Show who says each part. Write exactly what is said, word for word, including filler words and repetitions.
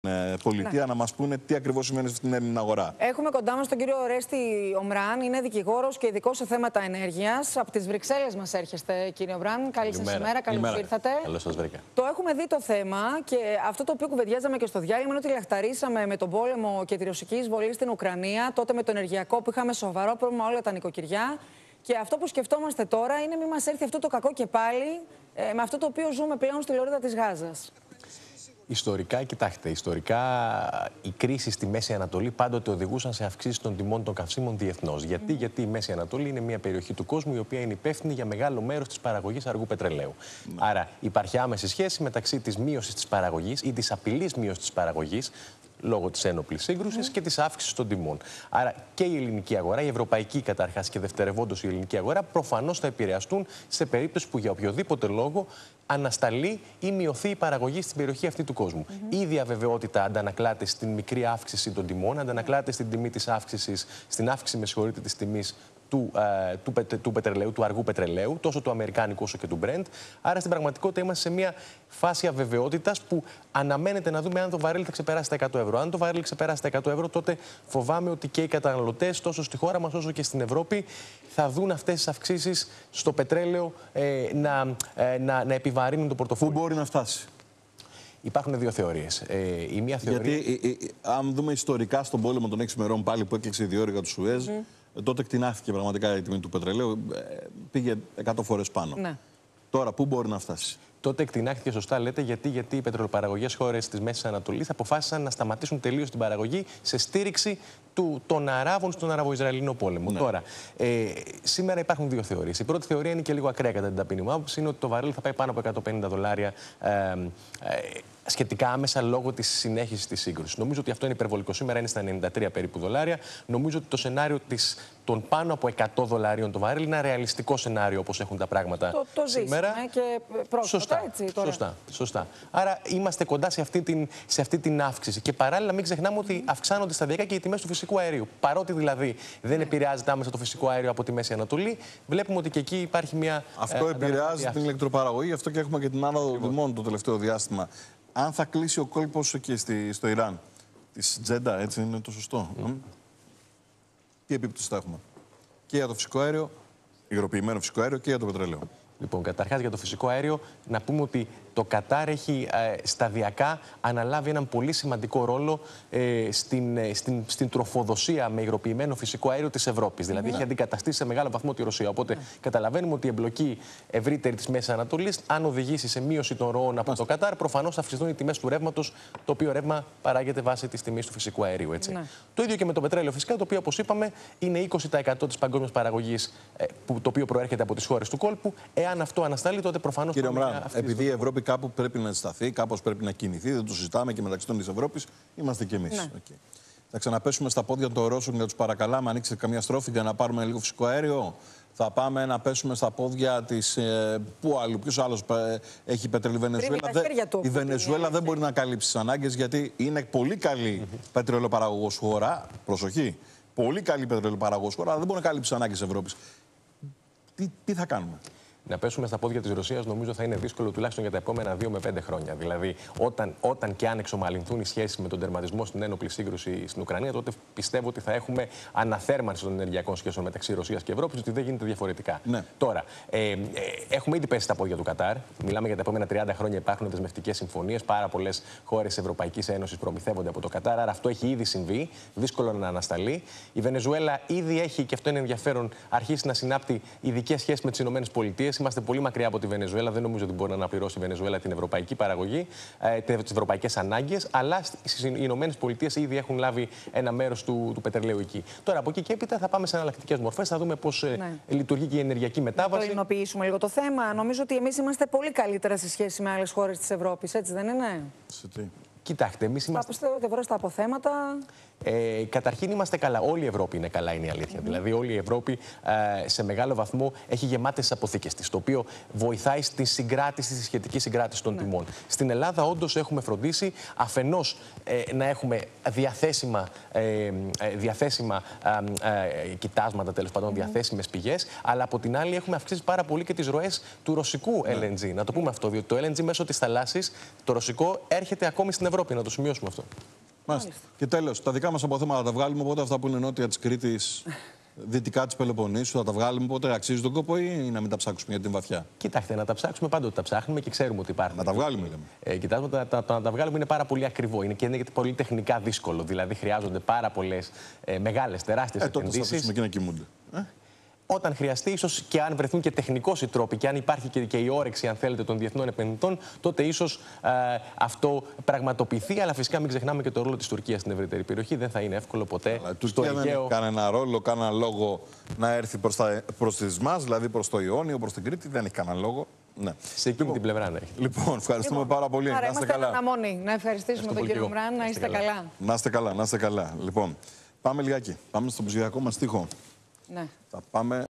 Speaker 1: πολιτεία
Speaker 2: ναι.
Speaker 1: να μας πούνε τι ακριβώς σημαίνει στην Έλληνα αγορά.
Speaker 2: Έχουμε κοντά μας τον κύριο Ορέστη Ομράν, είναι δικηγόρος και ειδικός σε θέματα ενέργειας. Από τις Βρυξέλλες μας έρχεστε, κύριε Ομράν. Καλή σας ημέρα, καλώς ήρθατε.
Speaker 3: Καλώς σας βρήκα.
Speaker 2: Το έχουμε δει το θέμα και αυτό το οποίο κουβεντιάζαμε και στο διάλειμμα είναι ότι λαχταρίσαμε με τον πόλεμο και τη ρωσική εισβολή στην Ουκρανία, τότε με το ενεργειακό που είχαμε σοβαρό πρόβλημα όλα τα νοικοκυριά. Και αυτό που σκεφτόμαστε τώρα είναι μην μας έρθει αυτό το κακό και πάλι ε, με αυτό το οποίο ζούμε πλέον στη λωρίδα της Γάζας.
Speaker 3: Ιστορικά, κοιτάξτε, ιστορικά οι κρίσεις στη Μέση Ανατολή πάντοτε οδηγούσαν σε αυξήσεις των τιμών των καυσίμων διεθνώς. Γιατί? Mm. Γιατί η Μέση Ανατολή είναι μια περιοχή του κόσμου η οποία είναι υπεύθυνη για μεγάλο μέρος της παραγωγής αργού πετρελαίου. Mm. Άρα υπάρχει άμεση σχέση μεταξύ της μείωσης της παραγωγής ή της απειλής μείωσης της παραγωγής λόγω της ένοπλης σύγκρουσης mm. και της αύξησης των τιμών. Άρα και η ελληνική αγορά, η ευρωπαϊκή καταρχάς και δευτερευόντως η ελληνική αγορά, προφανώς θα επηρεαστούν σε περίπτωση που για οποιοδήποτε λόγο ανασταλεί ή μειωθεί η παραγωγή στην περιοχή αυτή του κόσμου. Mm-hmm. Ήδη η αβεβαιότητα αντανακλάται στην μικρή αύξηση των τιμών, αντανακλάται στην τιμή της αύξησης, στην αύξηση, με συγχωρείτε, της τιμής του, ε, του, πετρε, του πετρελαίου, του αργού πετρελαίου, τόσο του αμερικάνικου όσο και του Brent. Άρα στην πραγματικότητα είμαστε σε μια φάση αβεβαιότητας που αναμένεται να δούμε αν το βαρέλι θα ξεπεράσει τα εκατό ευρώ. Αν το βαρέλι ξεπεράσει τα εκατό ευρώ, τότε φοβάμαι ότι και οι καταναλωτές, τόσο στη χώρα μας όσο και στην Ευρώπη, θα δουν αυτές τις αυξήσεις στο πετρέλαιο ε, να, ε, να, να επιβαρύνουν το πορτοφόλι.
Speaker 1: Πού μπορεί να φτάσει?
Speaker 3: Υπάρχουν δύο θεωρίες. Ε, η μία θεωρία...
Speaker 1: Γιατί ε, ε, αν δούμε ιστορικά στον πόλεμο των έξι μερών πάλι που έκλειξε η διόρυγα του Σουέζ, mm. τότε κτηνάχθηκε πραγματικά η τιμή του πετρελαίου, ε, πήγε εκατό φορές πάνω. Ναι. Τώρα πού μπορεί να φτάσει?
Speaker 3: Τότε εκτινάχθηκε, σωστά λέτε, γιατί, γιατί οι πετρελοπαραγωγές χώρες της Μέσης Ανατολής αποφάσισαν να σταματήσουν τελείως την παραγωγή σε στήριξη του, των Αράβων στον Αραβο-Ισραηλινό πόλεμο. Ναι. Τώρα, ε, σήμερα υπάρχουν δύο θεωρίες. Η πρώτη θεωρία είναι και λίγο ακραία κατά την ταπεινή μου άποψη, είναι ότι το βαρέλι θα πάει πάνω από εκατόν πενήντα δολάρια ε, ε, σχετικά άμεσα λόγω της συνέχισης της σύγκρουσης. Νομίζω ότι αυτό είναι υπερβολικό. Σήμερα είναι στα ενενήντα τρία περίπου δολάρια. Νομίζω ότι το σενάριο της, των πάνω από εκατό δολαρίων το βαρέλι είναι ένα ρεαλιστικό σενάριο όπως έχουν τα πράγματα
Speaker 2: το, το σήμερα. Και πρόσφατα,
Speaker 3: σωστά,
Speaker 2: έτσι, τώρα.
Speaker 3: Σωστά, σωστά. Άρα είμαστε κοντά σε αυτή, την, σε αυτή την αύξηση. Και παράλληλα μην ξεχνάμε ότι αυξάνονται σταδιακά και οι τιμές του φυσικού αερίου. Παρότι δηλαδή δεν ναι. επηρεάζεται άμεσα το φυσικό αέριο από τη Μέση Ανατολή, βλέπουμε ότι και εκεί υπάρχει μια.
Speaker 1: Αυτό ε, επηρεάζει την ηλεκτροπαραγωγή, αυτό και έχουμε και την άνοδο τιμών το τελευταίο διάστημα. Αν θα κλείσει ο κόλπος εκεί στη, στο Ιράν, της Τζέντα, έτσι είναι το σωστό. Mm. Mm. Τι επίπτωση θα έχουμε? Και για το φυσικό αέριο, υγροποιημένο φυσικό αέριο, και για το πετρέλαιο.
Speaker 3: Λοιπόν, καταρχάς για το φυσικό αέριο, να πούμε ότι το Κατάρ έχει ε, σταδιακά αναλάβει έναν πολύ σημαντικό ρόλο ε, στην, ε, στην, στην τροφοδοσία με υγροποιημένο φυσικό αέριο της Ευρώπης. Δηλαδή, mm. έχει αντικαταστήσει σε μεγάλο βαθμό τη Ρωσία. Οπότε, mm. καταλαβαίνουμε ότι η εμπλοκή ευρύτερη της Μέσης Ανατολής, αν οδηγήσει σε μείωση των ροών από mm. το Κατάρ, προφανώς θα αυξηθούν οι τιμές του ρεύματος, το οποίο ρεύμα παράγεται βάσει της τιμής του φυσικού αερίου. Έτσι. Mm. Το ίδιο και με το πετρέλαιο, φυσικά, το οποίο, όπως είπαμε, είναι είκοσι τοις εκατό της παγκόσμιας παραγωγής, ε, που, το οποίο προέρχεται από τις χώρες του κόλπου. Εάν αυτό ανασταλεί, τότε προφανώς.
Speaker 1: Κύριε Ομράν, επειδή η Ευρώπη κάπου πρέπει να σταθεί, κάπως πρέπει να κινηθεί, δεν το συζητάμε, και μεταξύ των της Ευρώπης είμαστε κι εμείς. Ναι. Okay. Θα ξαναπέσουμε στα πόδια των Ρώσων για τους παρακαλάμε, ανοίξτε καμία στρόφη για να πάρουμε λίγο φυσικό αέριο. Θα πάμε να πέσουμε στα πόδια της. Ε, πού άλλου, ποιος άλλος ε, έχει πετρέλαιο? Η Βενεζουέλα, δε, η Βενεζουέλα δεν μπορεί να καλύψει τις ανάγκες, γιατί είναι πολύ καλή mm-hmm. πετρελαιοπαραγωγός χώρα. Προσοχή. Πολύ καλή πετρελαιοπαραγωγός χώρα, αλλά δεν μπορεί να καλύψει τις ανάγκες της Ευρώπης. Τι, τι θα κάνουμε?
Speaker 3: Να πέσουμε στα πόδια της Ρωσίας νομίζω θα είναι δύσκολο τουλάχιστον για τα επόμενα δύο με πέντε χρόνια. Δηλαδή, όταν, όταν και αν εξομαλυνθούν οι σχέσεις με τον τερματισμό στην ένοπλη σύγκρουση στην Ουκρανία, τότε πιστεύω ότι θα έχουμε αναθέρμανση των ενεργειακών σχέσεων μεταξύ Ρωσίας και Ευρώπης, ότι δεν γίνεται διαφορετικά. Ναι. Τώρα, ε, ε, έχουμε ήδη πέσει στα πόδια του Κατάρ. Μιλάμε για τα επόμενα τριάντα χρόνια, υπάρχουν δεσμευτικές συμφωνίες. Πάρα πολλές χώρες της Ευρωπαϊκής Ένωσης προμηθεύονται από το Κατάρ. Άρα αυτό έχει ήδη συμβεί. Δύσκολο να ανασταλεί. Η Βενεζουέλα ήδη έχει, και αυτό είναι ενδιαφέρον, αρχίσει να συνάπτει ειδικές σχέσεις με τις ΗΠΑ. Είμαστε πολύ μακριά από τη Βενεζουέλα. Δεν νομίζω ότι μπορεί να αναπληρώσει η Βενεζουέλα την ευρωπαϊκή παραγωγή, ε, τις ευρωπαϊκές ανάγκες. Αλλά στις ΗΠΑ ήδη έχουν λάβει ένα μέρος του, του πετρελαίου εκεί. Τώρα από εκεί και έπειτα θα πάμε σε εναλλακτικές μορφές. Θα δούμε πώς ε, ναι. λειτουργεί και η ενεργειακή μετάβαση.
Speaker 2: Να το ελληνοποιήσουμε λίγο το θέμα. Νομίζω ότι εμείς είμαστε πολύ καλύτερα σε σχέση με άλλες χώρες της Ευρώπης. Έτσι δεν είναι?
Speaker 1: Σε τι?
Speaker 3: Κοιτάξτε, εμείς είμαστε.
Speaker 2: Πιστεύω ότι βρω στα αποθέματα.
Speaker 3: Ε, καταρχήν είμαστε καλά. Όλη η Ευρώπη είναι καλά, είναι η αλήθεια. Mm-hmm. Δηλαδή, όλη η Ευρώπη ε, σε μεγάλο βαθμό έχει γεμάτες τις αποθήκες της, το οποίο βοηθάει στη συγκράτηση, στη σχετική συγκράτηση των mm-hmm. τιμών. Στην Ελλάδα, όντως, έχουμε φροντίσει αφενός ε, να έχουμε διαθέσιμα, ε, διαθέσιμα ε, ε, κοιτάσματα, τέλος πάντων, mm-hmm. διαθέσιμες πηγές, αλλά από την άλλη έχουμε αυξήσει πάρα πολύ και τις ροές του ρωσικού mm-hmm. ελ εν τζι. Να το πούμε αυτό, διότι το ελ εν τζι μέσω της θαλάσσης, το ρωσικό, έρχεται ακόμη στην Ευρώπη. Ευρώπη, να το σημειώσουμε αυτό.
Speaker 1: Μάλιστα. Και τέλος, τα δικά μας αποθέματα θα τα βγάλουμε, οπότε αυτά που είναι νότια της Κρήτης, δυτικά της Πελοποννήσου, θα τα βγάλουμε, οπότε αξίζει τον κόπο ή να μην τα ψάξουμε για την βαθιά?
Speaker 3: Κοιτάξτε, να τα ψάξουμε πάντοτε τα ψάχνουμε και ξέρουμε ότι υπάρχουν.
Speaker 1: Να τα βγάλουμε, λέμε.
Speaker 3: Ε, κοιτάξτε, τα, τα, να τα βγάλουμε είναι πάρα πολύ ακριβό. Είναι και είναι πολύ τεχνικά δύσκολο. Δηλαδή, χρειάζονται πάρα πολλές ε, μεγάλες, τεράστιες
Speaker 1: ε, επενδύσεις. Τότε θα αφήσουμε και να κοιμούνται. Ε?
Speaker 3: Όταν χρειαστεί, ίσως και αν βρεθούν και τεχνικώς οι τρόποι και αν υπάρχει και, και η όρεξη, αν θέλετε, των διεθνών επενδυτών, τότε ίσως ε, αυτό πραγματοποιηθεί. Αλλά φυσικά μην ξεχνάμε και το ρόλο της Τουρκίας στην ευρύτερη περιοχή. Δεν θα είναι εύκολο ποτέ.
Speaker 1: Αλλά η Τουρκία δεν έχει κανένα ρόλο, κανένα λόγο να έρθει προς, τα, προς τις μας, δηλαδή προς το Ιόνιο, προς την Κρήτη. Δεν έχει κανένα λόγο. Ναι.
Speaker 3: Σε εκείνη λοιπόν, την πλευρά να έχει.
Speaker 1: Λοιπόν, ευχαριστούμε λοιπόν, πάρα πολύ.
Speaker 2: Άρα,
Speaker 1: να είστε καλά.
Speaker 2: Αναμονή. Να ευχαριστήσουμε τον κύριο Μράν. Να είστε καλά. καλά.
Speaker 1: Να είστε καλά, να είστε καλά. Λοιπόν, πάμε λιγάκι. Πάμε στον ψηφιακό μας τοίχο.
Speaker 2: Ναι.
Speaker 1: Θα πάμε.